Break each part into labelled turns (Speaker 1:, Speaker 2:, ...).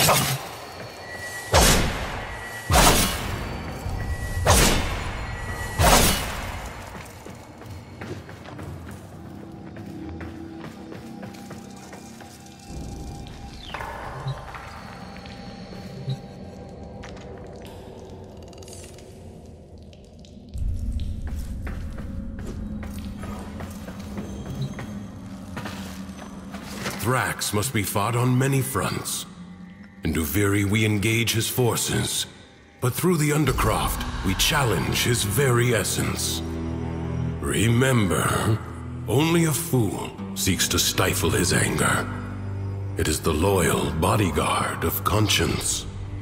Speaker 1: Thrax must be fought on many fronts. In Duviri we engage his forces, but through the Undercroft we challenge his very essence. Remember, only a fool seeks to stifle his anger. It is the loyal bodyguard of conscience.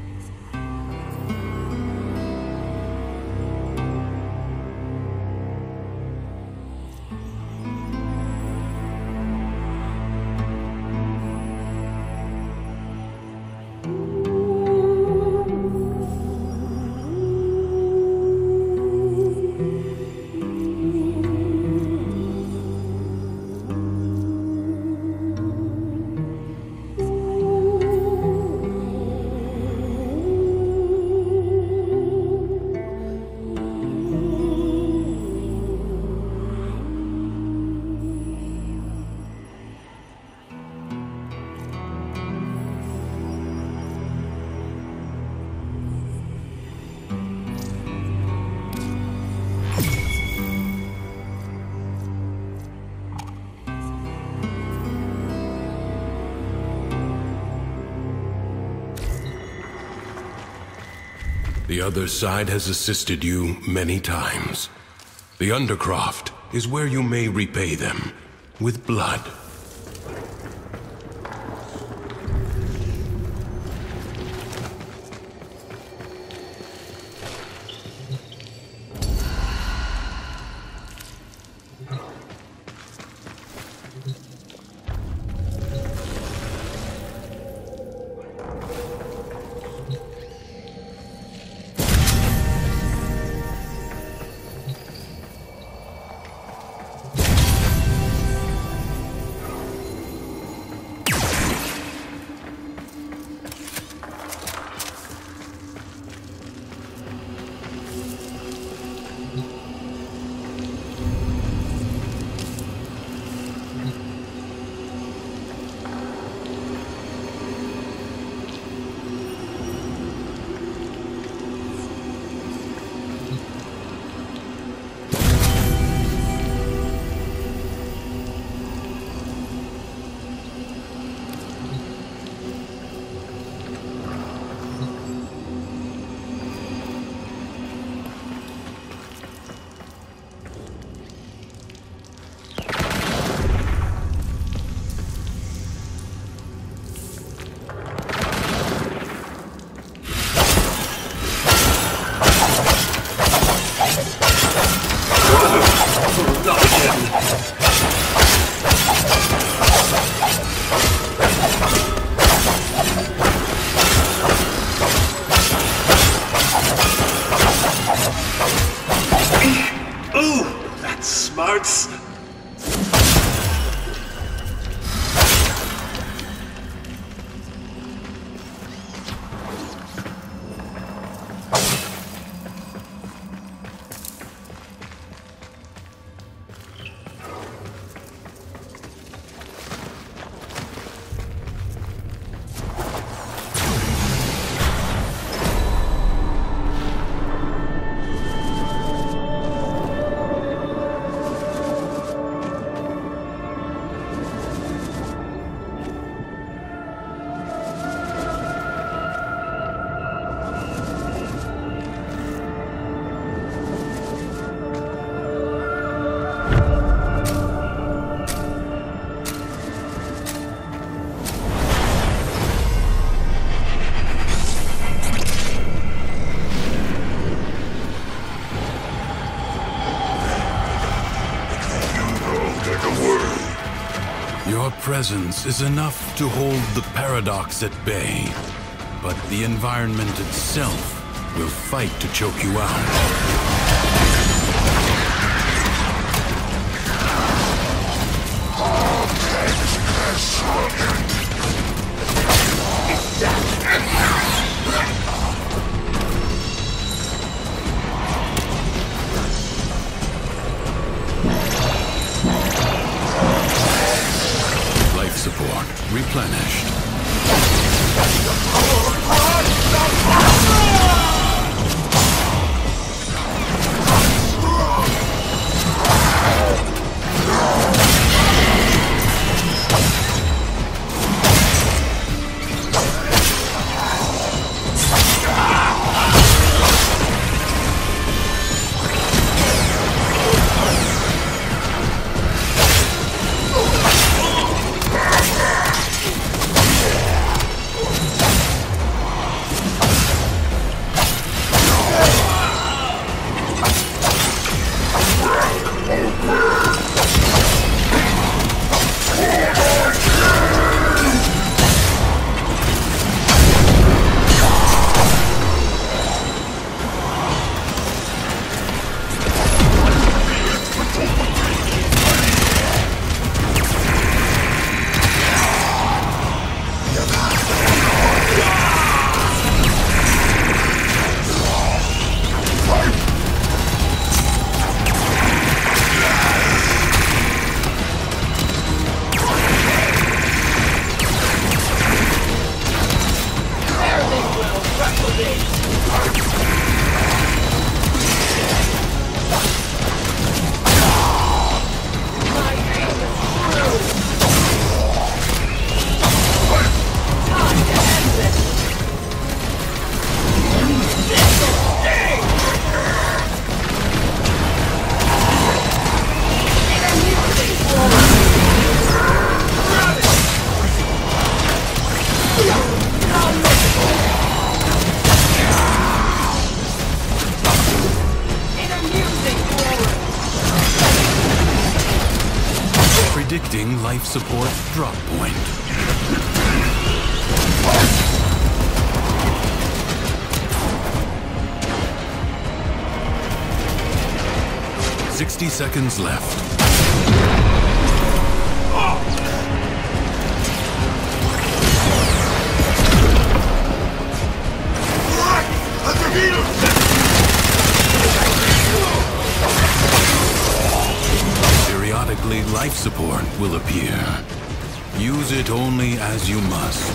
Speaker 1: The other side has assisted you many times. The Undercroft is where you may repay them with blood. Your presence is enough to hold the paradox at bay, but the environment itself will fight to choke you out. Predicting life support drop point. "60 seconds left. Periodically, life support will appear. Use it only as you must.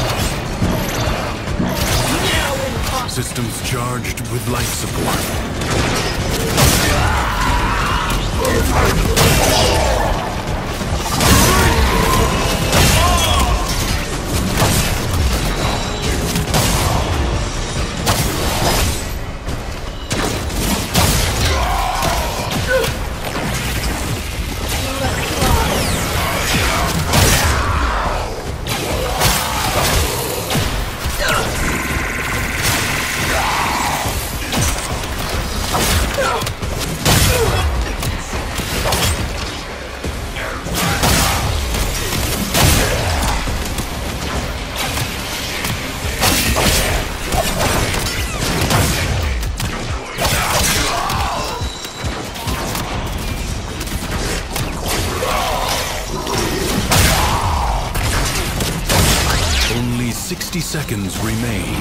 Speaker 1: Systems charged with life support. Only 60 seconds remain.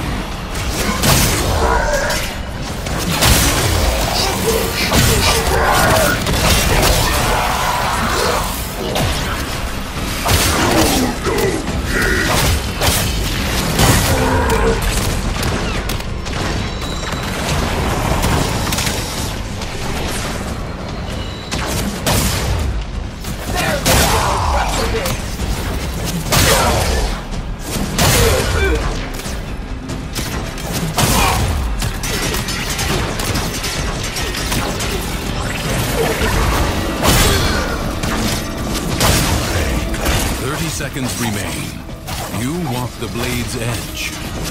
Speaker 1: Seconds remain. You walk the blade's edge.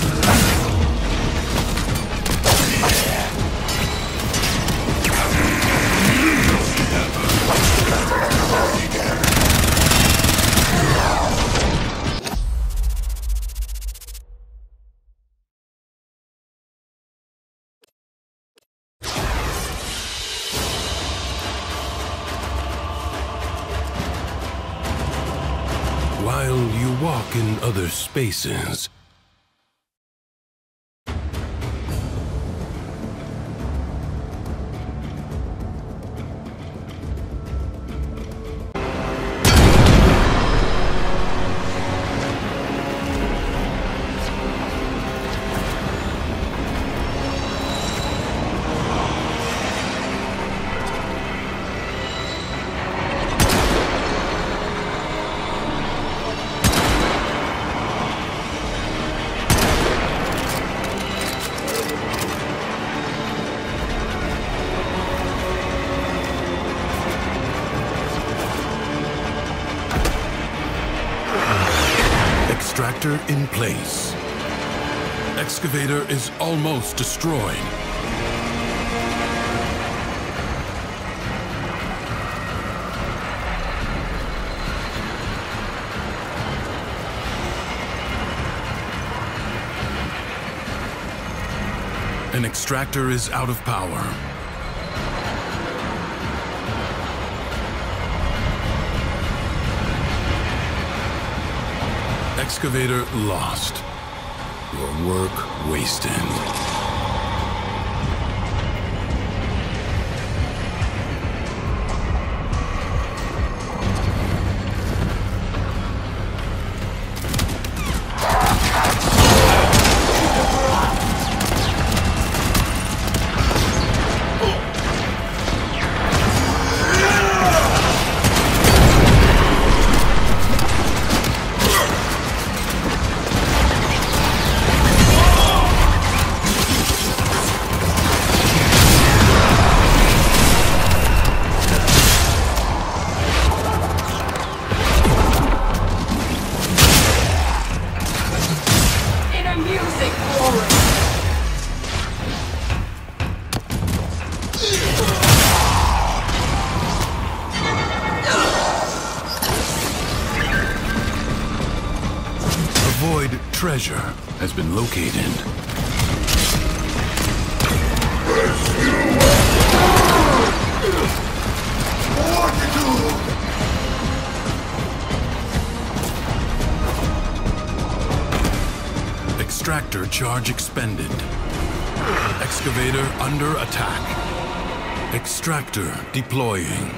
Speaker 1: While you walk in other spaces, Extractor in place. Excavator is almost destroyed. An extractor is out of power. Excavator lost. Your work wasted. Void treasure has been located. Extractor charge expended. Excavator under attack. Extractor deploying.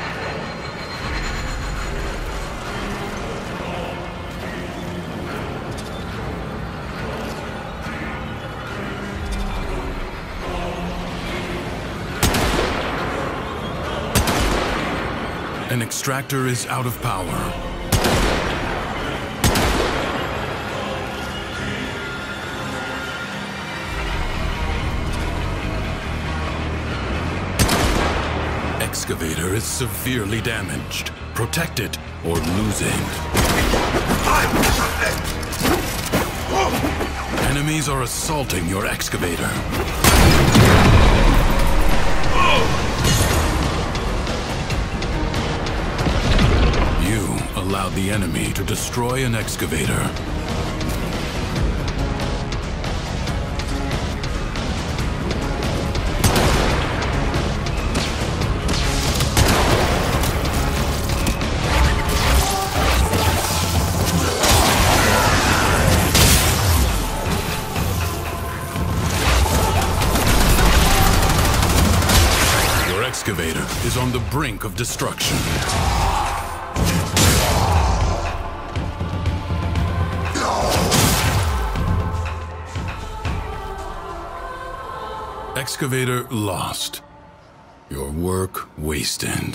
Speaker 1: An extractor is out of power. Excavator is severely damaged. Protect it or lose it. Enemies are assaulting your excavator. Allowed the enemy to destroy an excavator. Your excavator is on the brink of destruction. Excavator lost. Your work wasted.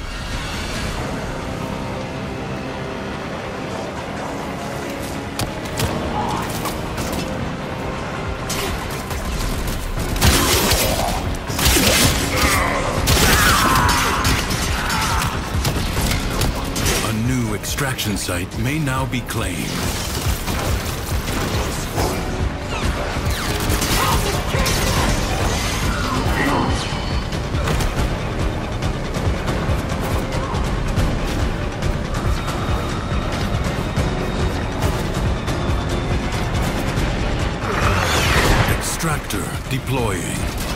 Speaker 1: A new extraction site may now be claimed. Extractor deploying.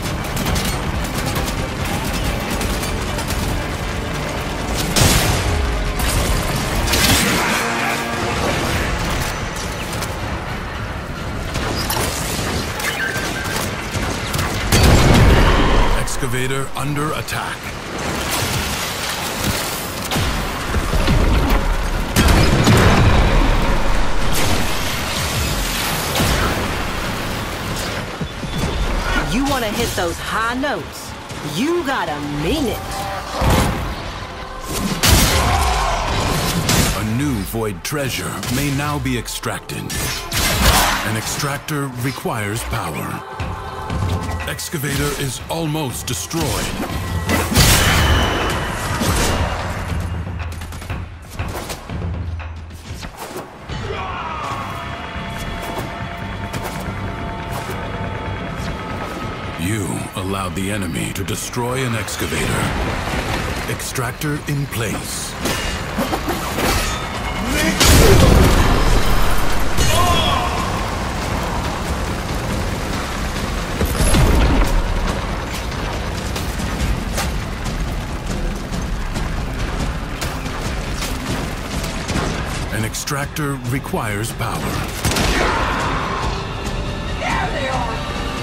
Speaker 1: Excavator under attack.
Speaker 2: You want to hit those high notes, you gotta mean it.
Speaker 1: A new void treasure may now be extracted. An extractor requires power. Excavator is almost destroyed. You allowed the enemy to destroy an excavator. Extractor in place. An extractor requires power.
Speaker 3: There they are!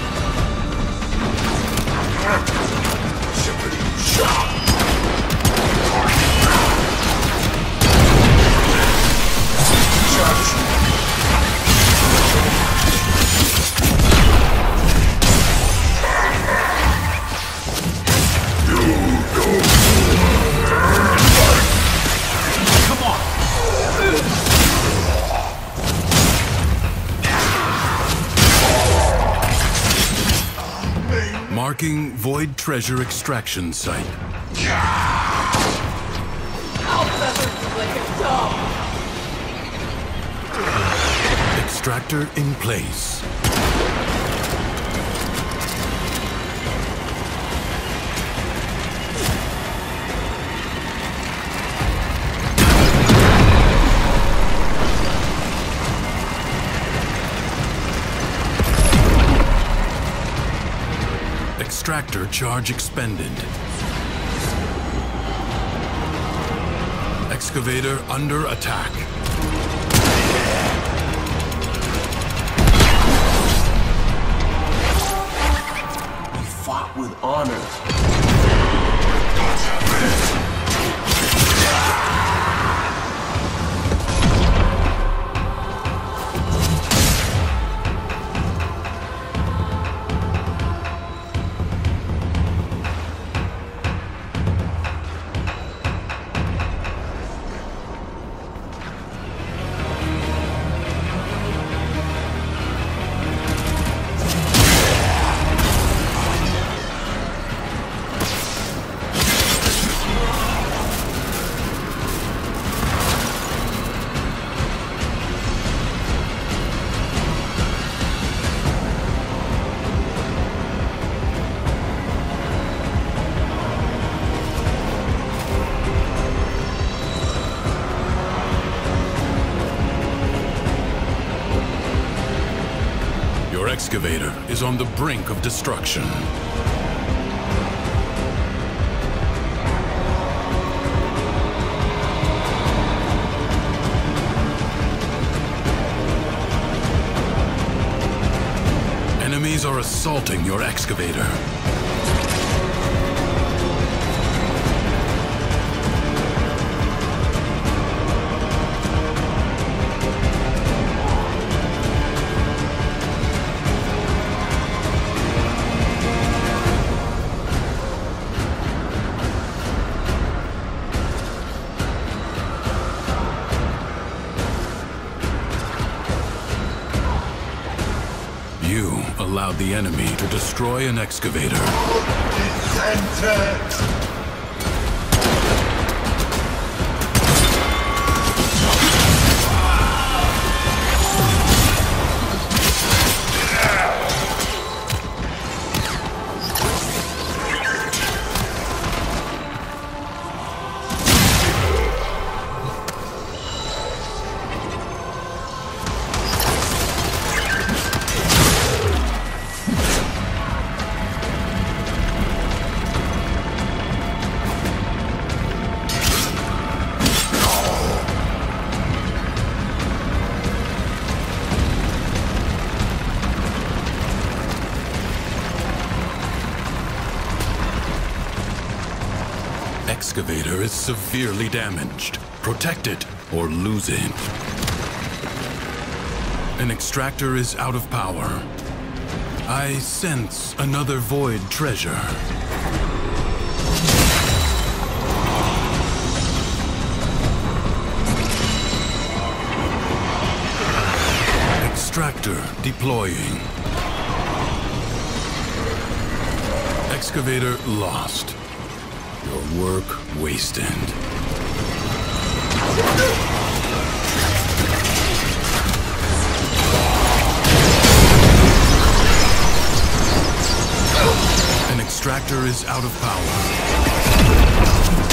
Speaker 1: Marking Void Treasure extraction site.
Speaker 3: I'll feather you like a dog!
Speaker 1: Extractor in place. Extractor charge expended. Excavator under attack.
Speaker 4: We fought with honor.
Speaker 1: Your excavator is on the brink of destruction. Enemies are assaulting your excavator. You allowed the enemy to destroy an excavator. Excavator is severely damaged. Protect it or lose it. An extractor is out of power. I sense another void treasure. Extractor deploying. Excavator lost. Your work wasted. Extractor is out of power.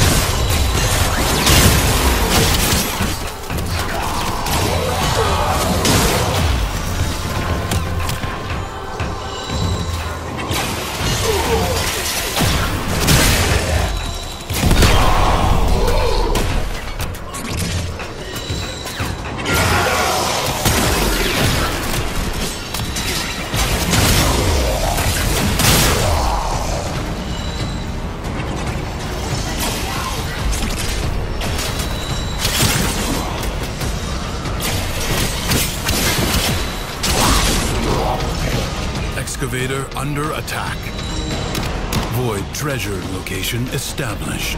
Speaker 1: Excavator under attack. Void treasure location established.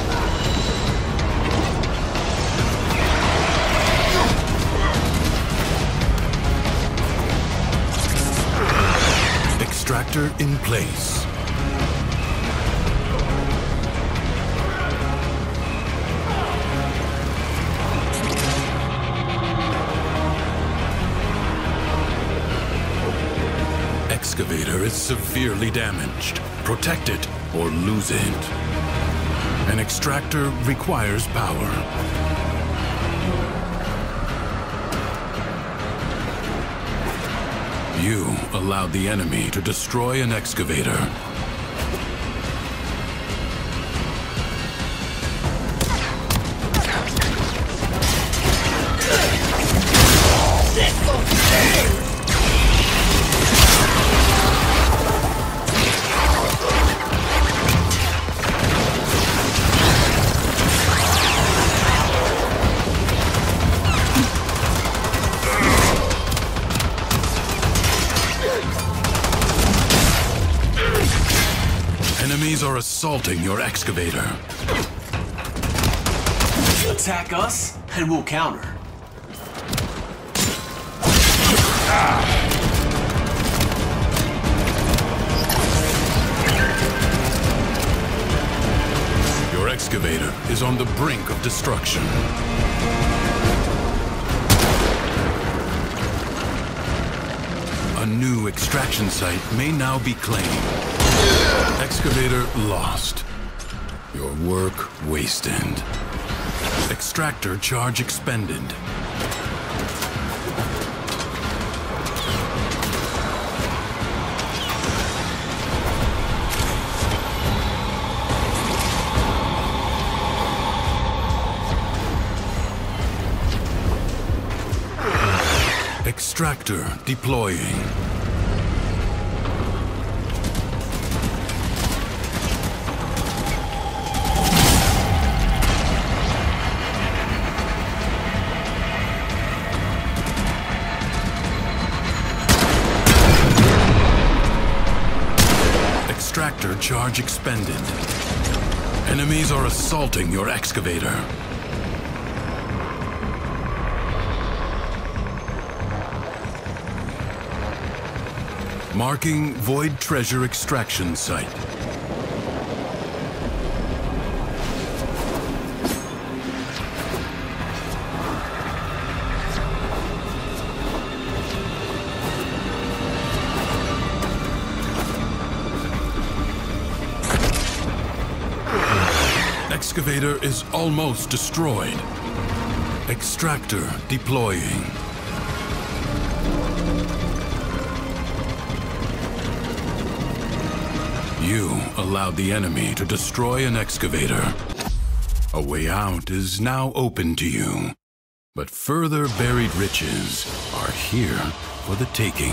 Speaker 1: Extractor in place. Excavator is severely damaged. Protect it or lose it. An extractor requires power. You allowed the enemy to destroy an excavator. Enemies are assaulting your excavator.
Speaker 4: Attack us, and we'll counter.
Speaker 1: Your excavator is on the brink of destruction. A new extraction site may now be claimed. Excavator lost. Your work wasted. Extractor charge expended. Extractor deploying. Extractor charge expended. Enemies are assaulting your excavator. Marking Void Treasure extraction site. Excavator is almost destroyed. Extractor deploying. You allowed the enemy to destroy an excavator. A way out is now open to you, but further buried riches are here for the taking.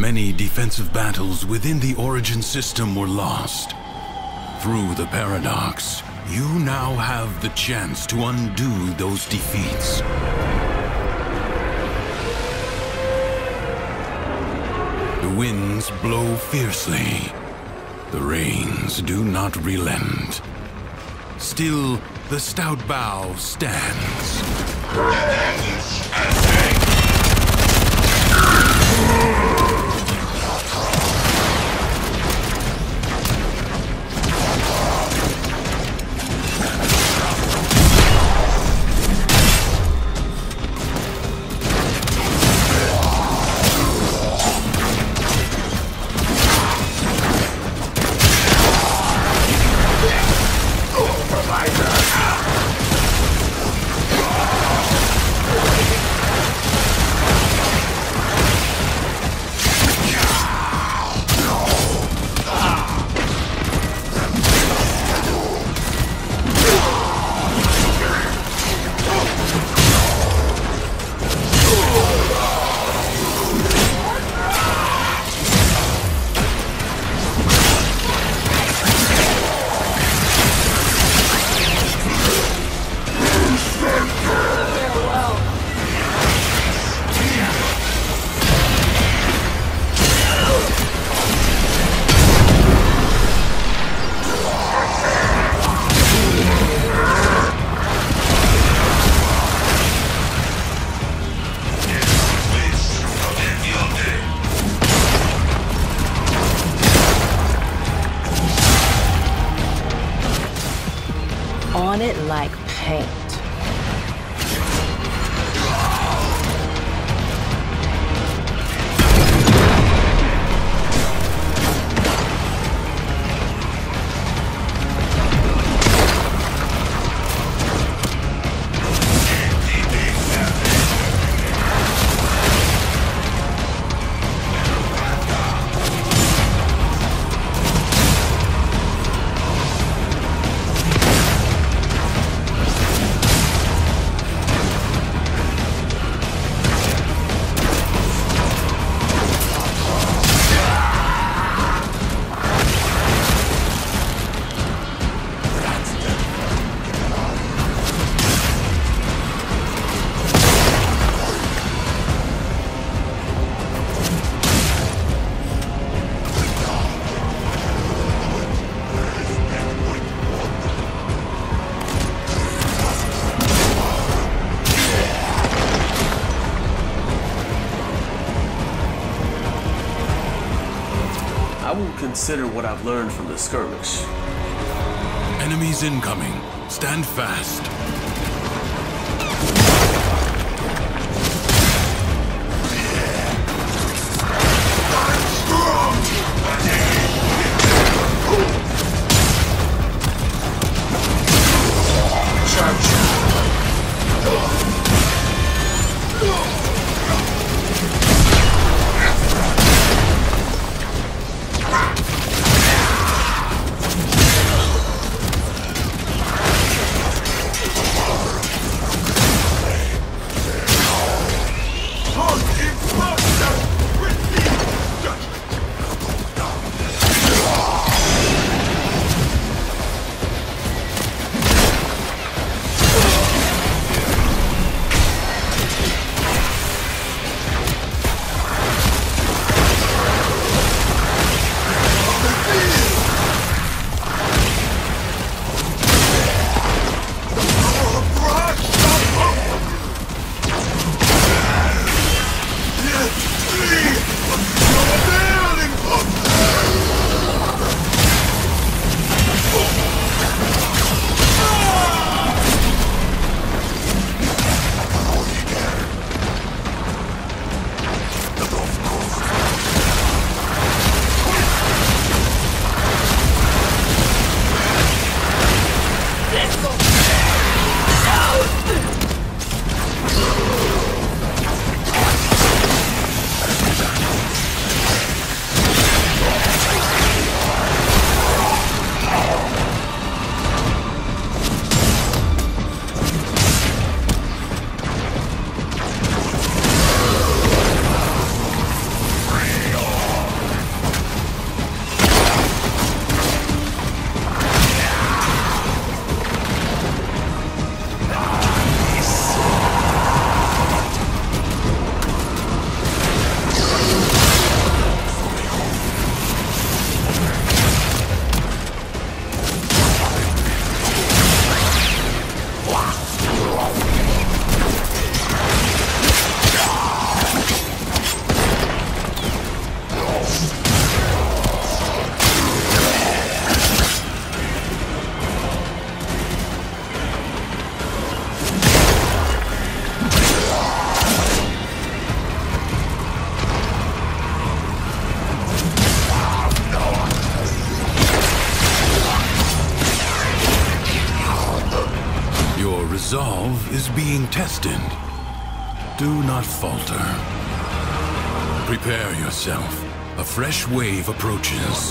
Speaker 1: many defensive battles within the Origin system were lost. Through the Paradox, you now have the chance to undo those defeats. The winds blow fiercely. The rains do not relent. Still, the stout bow stands.
Speaker 2: On it like paint.
Speaker 4: I will consider what I've learned from the skirmish.
Speaker 1: Enemies incoming. Stand fast. is being tested. Do not falter. Prepare yourself. A fresh wave approaches.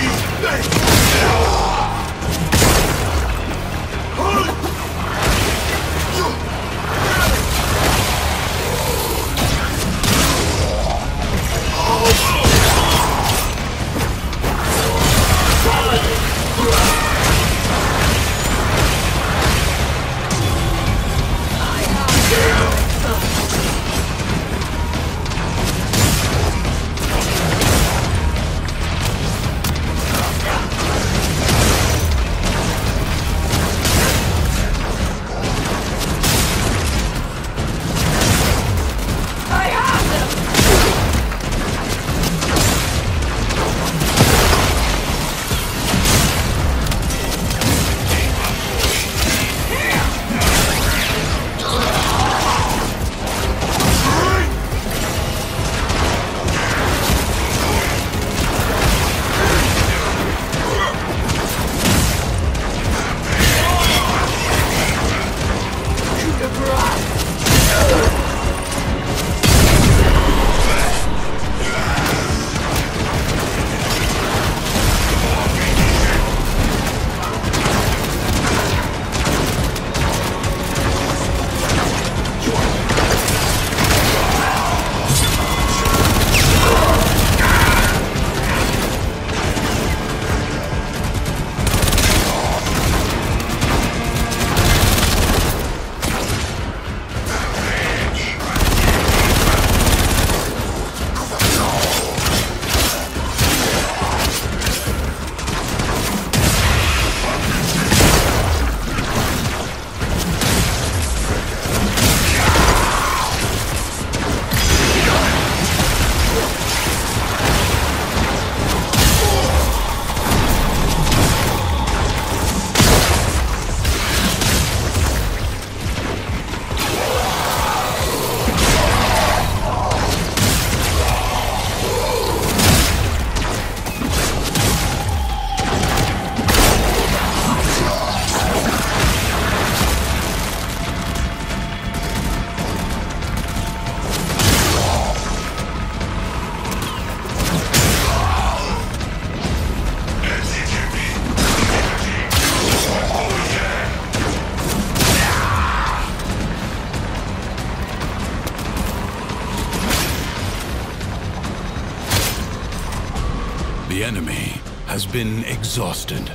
Speaker 1: The enemy has been exhausted.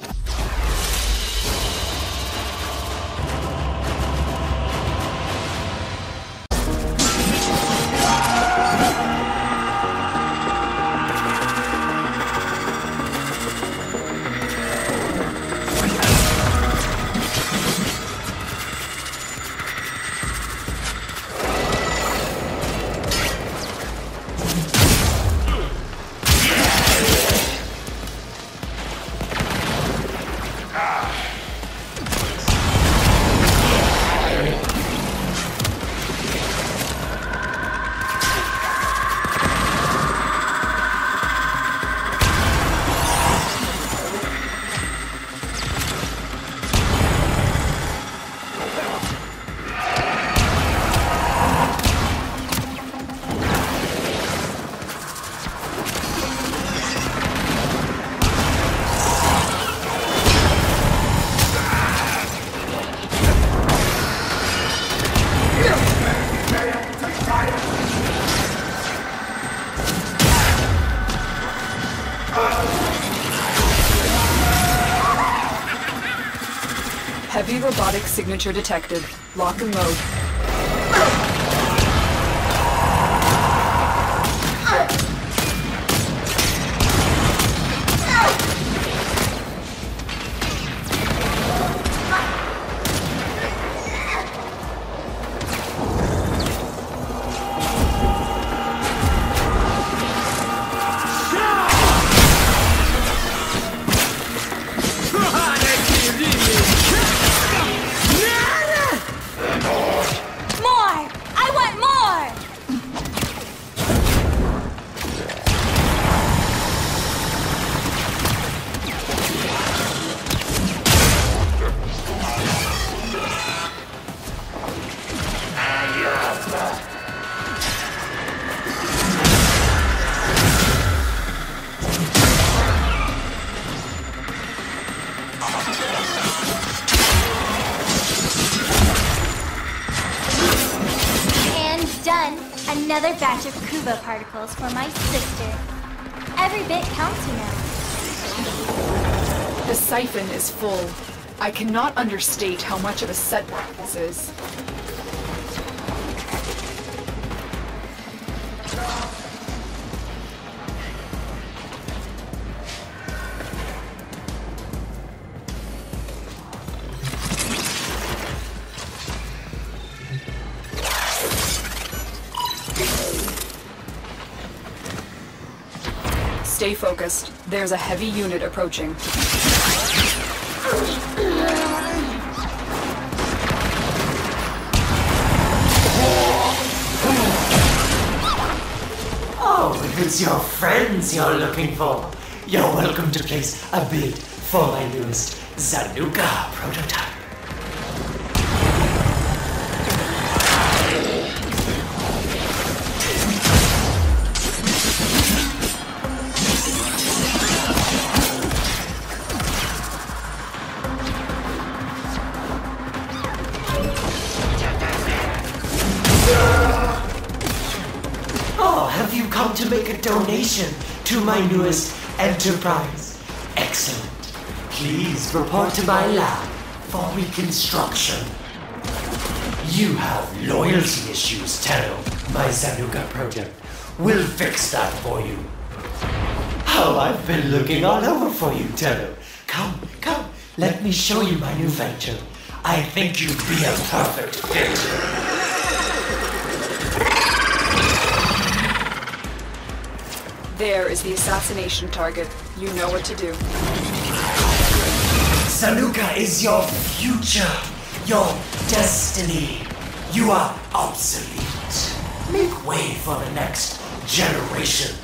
Speaker 5: Heavy robotic signature detected. Lock and load.
Speaker 6: And done. Another batch of Kubo particles for my sister. Every bit counts, you know.
Speaker 5: The siphon is full. I cannot understate how much of a setback this is. Stay focused. There's a heavy unit approaching.
Speaker 7: Oh, if it's your friends you're looking for, you're welcome to place a bid for my newest Zanuka prototype. Have you come to make a donation to my newest enterprise? Excellent. Please report to my lab for reconstruction. You have loyalty issues, Tero. My Zanuka project will fix that for you. Oh, I've been looking all over for you, Tero. Come, let me show you my new venture. I think you'd be a perfect fit.
Speaker 5: There is the assassination target. You know what to do.
Speaker 7: Zanuka is your future, your destiny. You are obsolete. Make way for the next generation.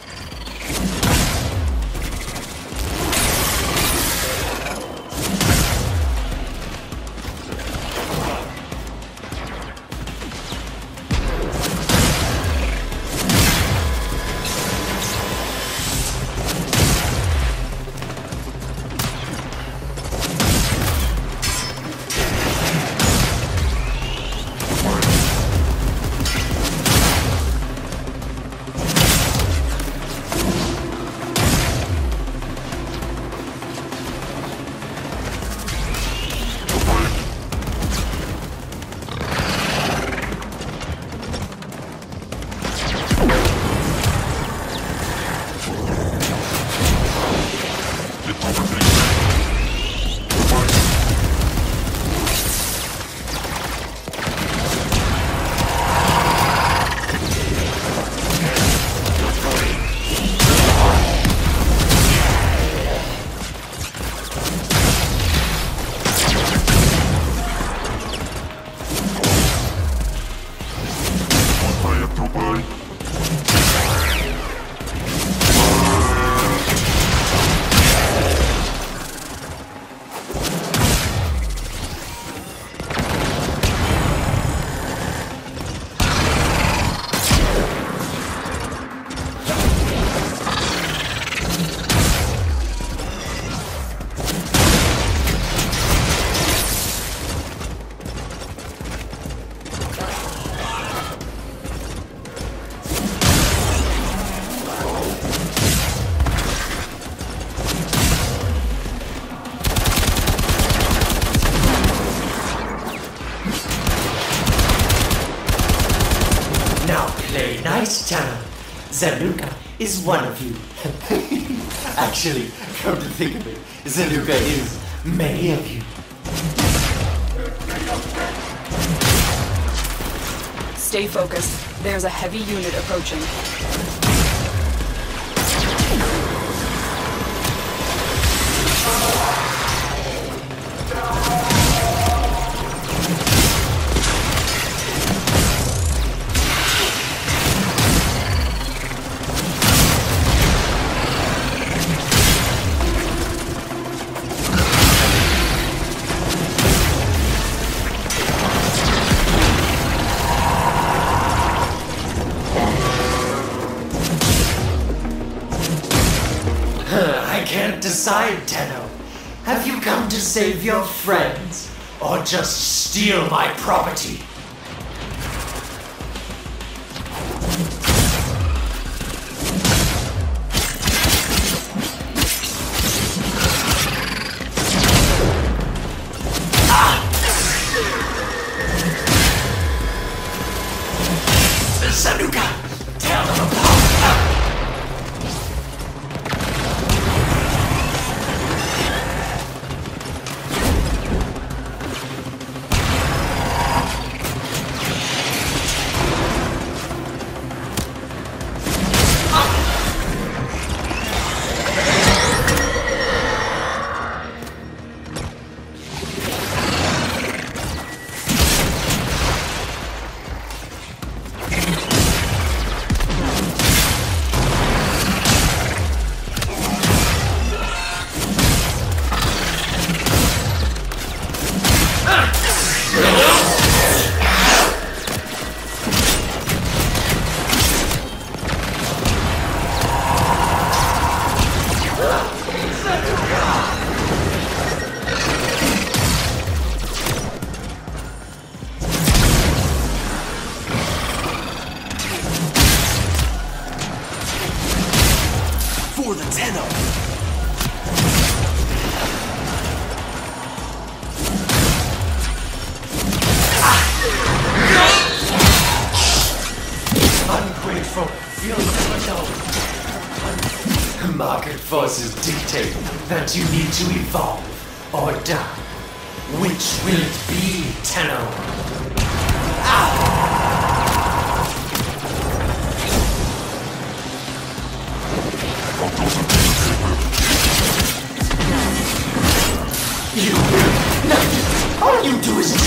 Speaker 7: Nice channel. Zanuka is one of you. Actually, come to think of it, Zanuka is many of you.
Speaker 5: Stay focused. There's a heavy unit approaching.
Speaker 7: decide, Tenno. Have you come to save your friends, or just steal my property? Sanuka! Tear them apart!
Speaker 4: For the Tenno!
Speaker 7: Ungrateful, you'll never know. Market forces dictate that you need to evolve or die. Which will it be, Tenno? You will nothing. All you do is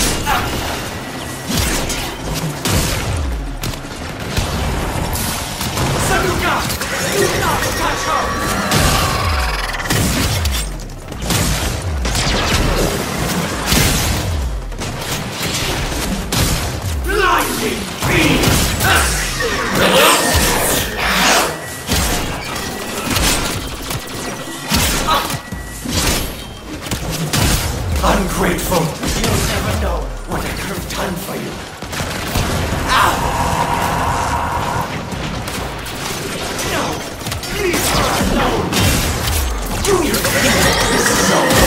Speaker 7: Sanuka! Do not touch her! Blinding beam! Ungrateful! You'll never know what I could have done for you. Ow! No! Leave her alone! Do you think this is over?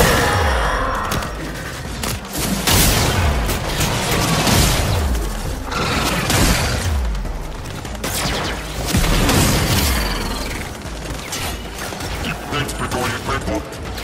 Speaker 1: Thanks for going to Purple.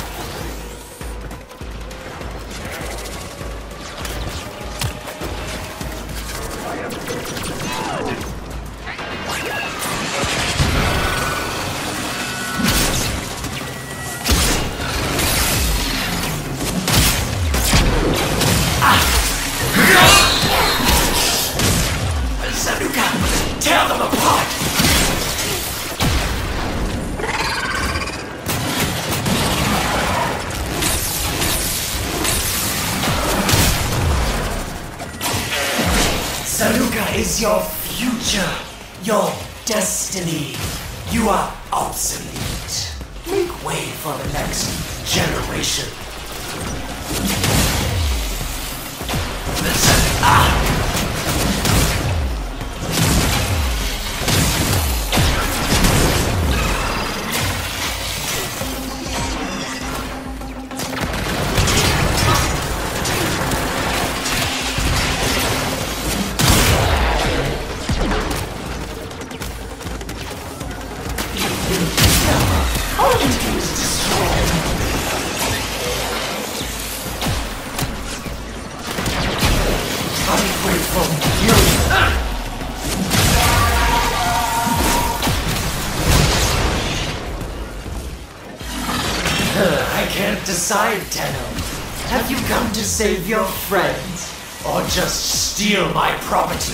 Speaker 7: Sanuka! Tear them apart! Sanuka is your future, your destiny. You are obsolete. Make way for the next generation. All you do is destroy. Ungrateful. I can't decide, Tenno. Have you come to save your friends, or just steal my property?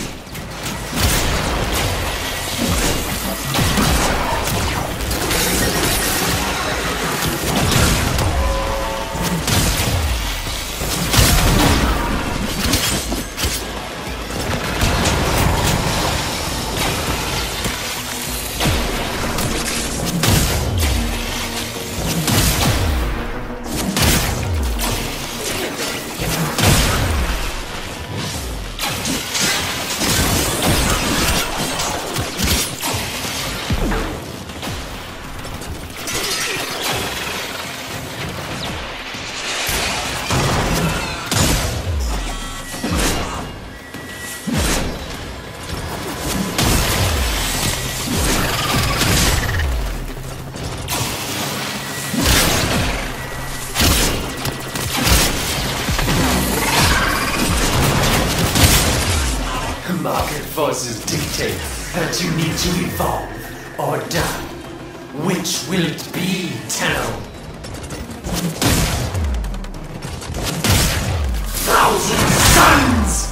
Speaker 7: Rocket forces dictate that you need to evolve or die. Which will it be, Tenno? Thousand Suns!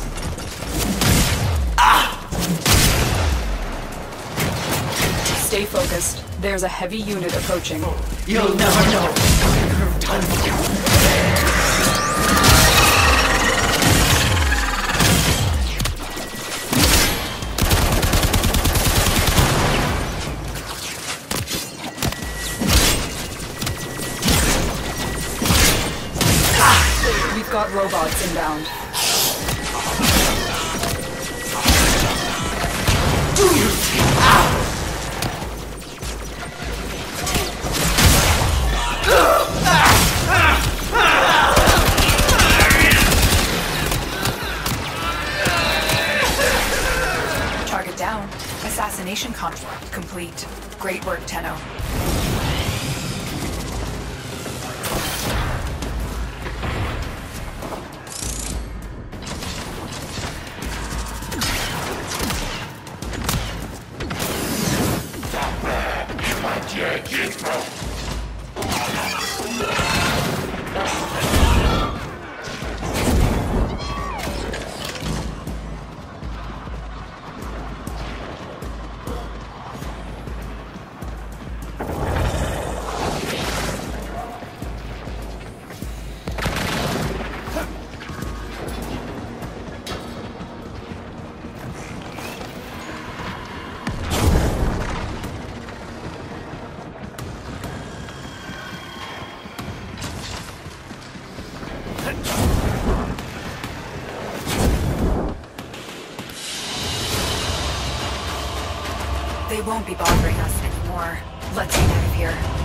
Speaker 5: Stay focused. There's a heavy unit approaching.
Speaker 7: You'll never know what I could have done for you.
Speaker 5: We've got robots inbound.
Speaker 7: Do you think out?
Speaker 5: Target down. Assassination contract complete. Great work, Tenno. They won't be bothering us anymore. Let's get out of here.